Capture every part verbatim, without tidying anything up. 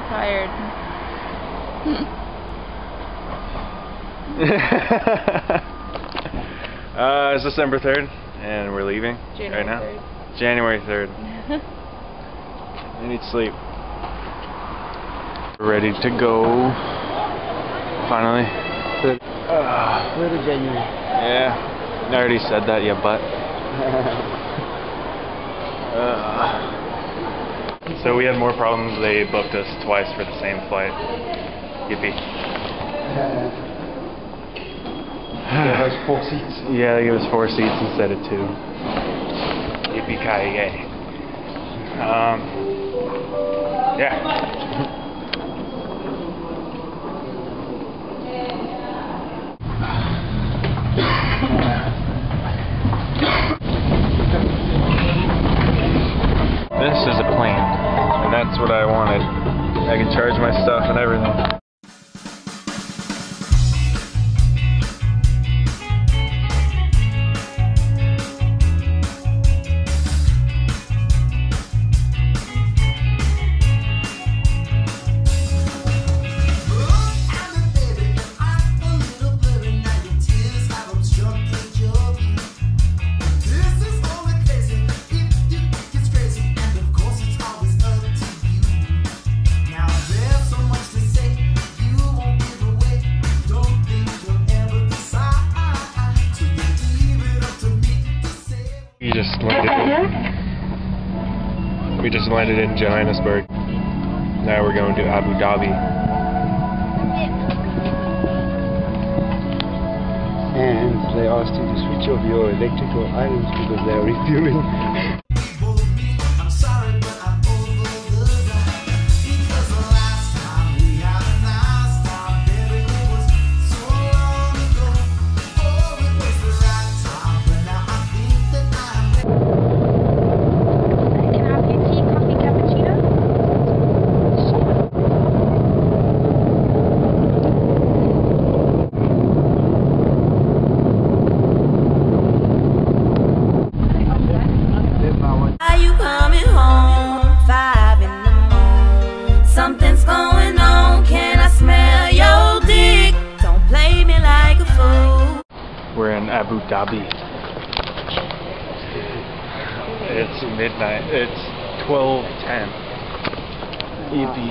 tired. uh, it's December third, and we're leaving January right now. third. January third. I need sleep. We're ready to go. Finally. Uh, Third of January. yeah, I already said that, yeah, but. uh, so we had more problems. They booked us twice for the same flight. Yippee. They gave us four seats. Yeah, they gave us four seats instead of two. Yippee-ki-yay. Um, yeah. This is a plane, and that's what I wanted. I can charge my stuff and everything. We just landed in, we just landed in Johannesburg. Now we're going to Abu Dhabi. And they asked you to switch off your electrical items because they are refueling. We're in Abu Dhabi. It's midnight. It's twelve ten. Yippee.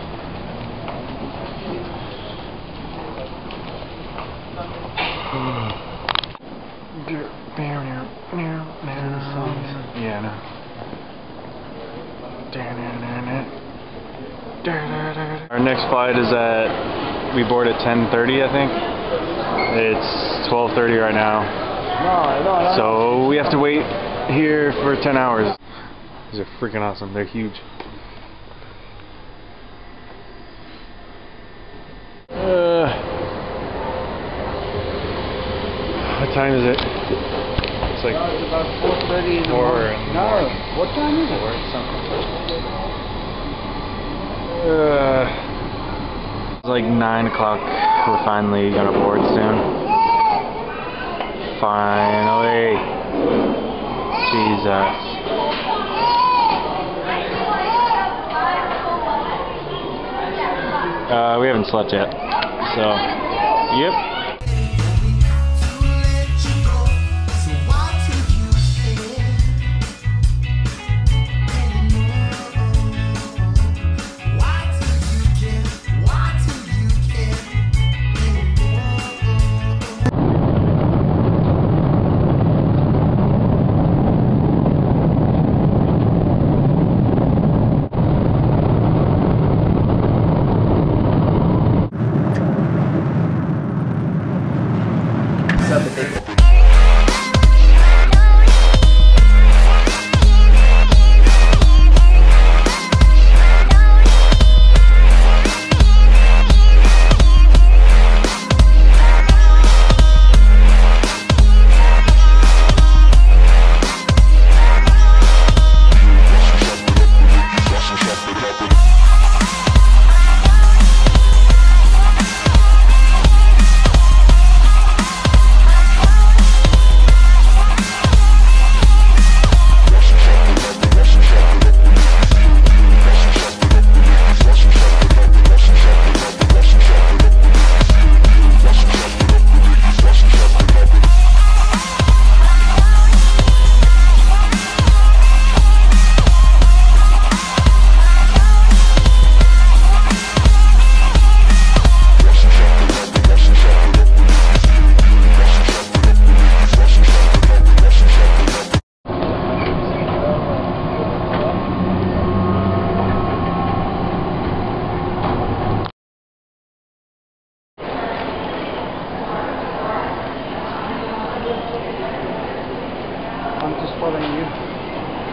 Yeah, no. Our next flight is at, we board at ten thirty, I think. It's twelve thirty right now. No, no, no. So we have to wait here for ten hours. These are freaking awesome. They're huge. Uh, what time is it? It's like no, it's about four thirty in the four morning. in the No, morning. what time is it? Four something. Uh, it's like nine o'clock. We're finally gonna board soon. Finally. Jesus. Uh, we haven't slept yet. So, yep.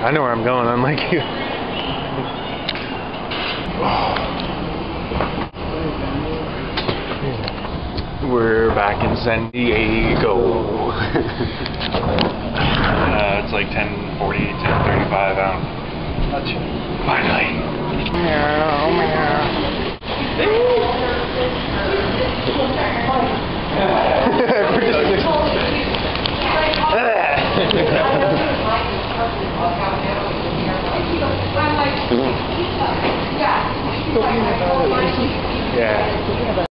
I know where I'm going, unlike you. We're back in San Diego. uh, it's like ten forty, ten thirty-five out. Finally. Meow, meow. Yeah.